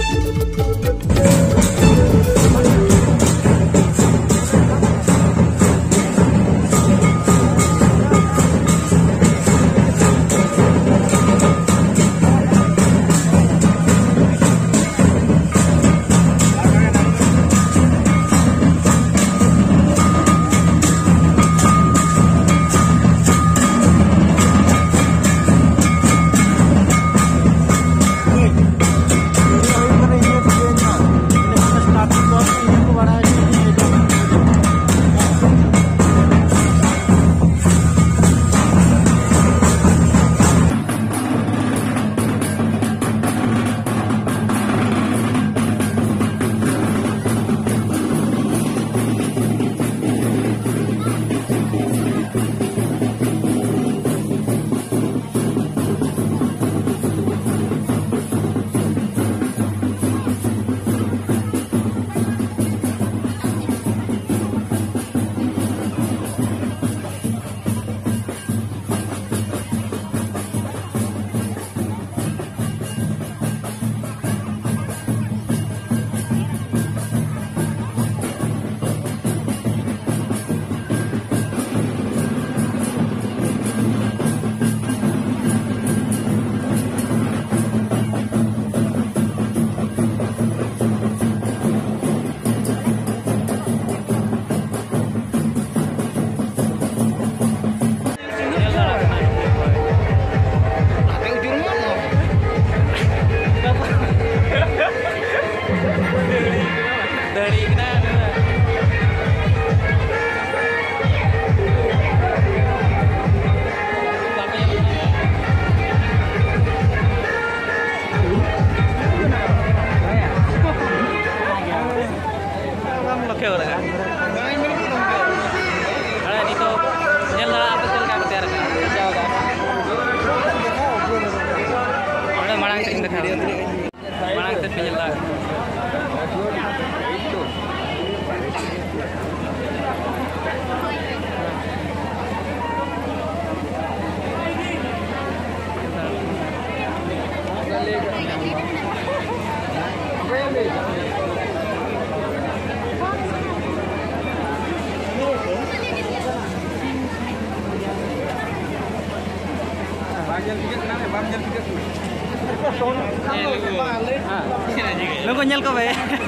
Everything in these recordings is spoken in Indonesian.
Lu nyel ko be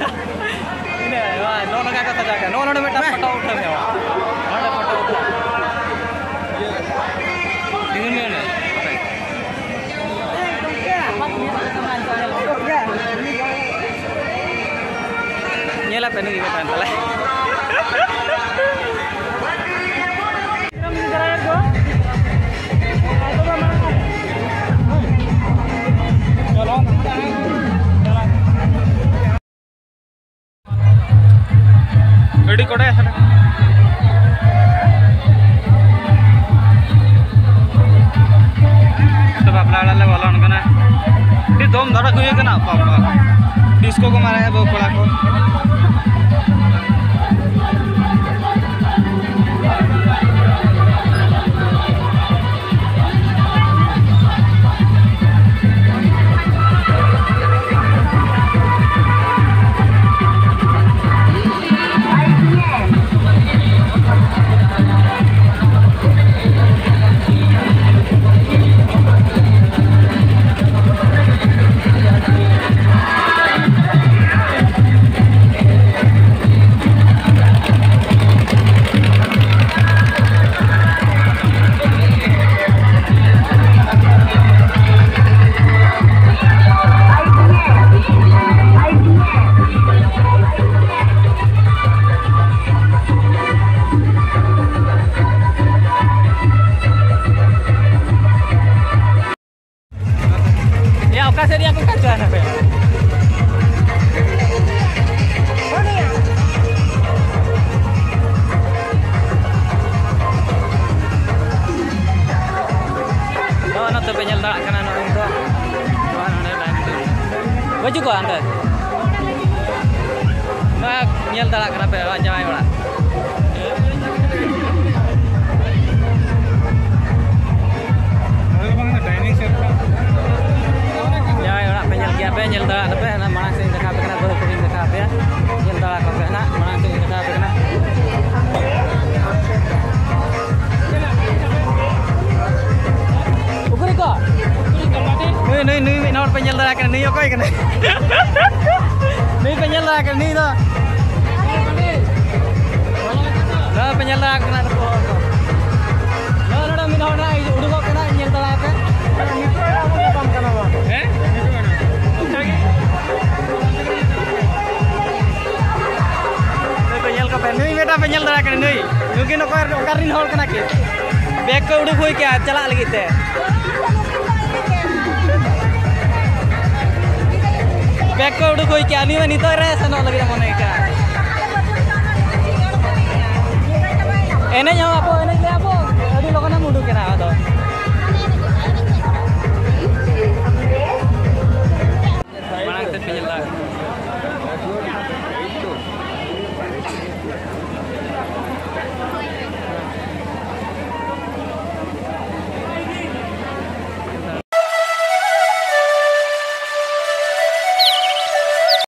ini wah no ka kata jaga no beta foto uthau me ada foto uthau dengan mana nyela penu gitu kan tala Ready kode ya sana. तो बापला वाला वाला उनका ना ये दम धड़क हुई है ना पापा डिस्को को मारा है वो पड़ा को Kasih aku kaca apa ya? Oh, nanti penyel tak kena orang tu. Mana lain tu? Baju kau anda? Mak nyel tak kena apa? Jangan orang. Dining set. Ya, orang penyel kia पे nyel दा पे ना मांग से देखा पे ना बरो को देखा पे nyel दा को पे ना मांग से देखा पे ना ukuri ko nui mi nor pe nyel दा ke nui okoi kene nui pe nyel दा ke nui do na pe nyel दा ke na ko no mi nor na udu ko kena nyel दा ke nui beta penyel dara kan nui mungkin okarin hol kana ke bag ko udu hoi ke chala lagi te bag ko udu hoi ke ani mani to re sano lagi mone ka ene nyawa apa ene le apa adi lokana mudu kena ado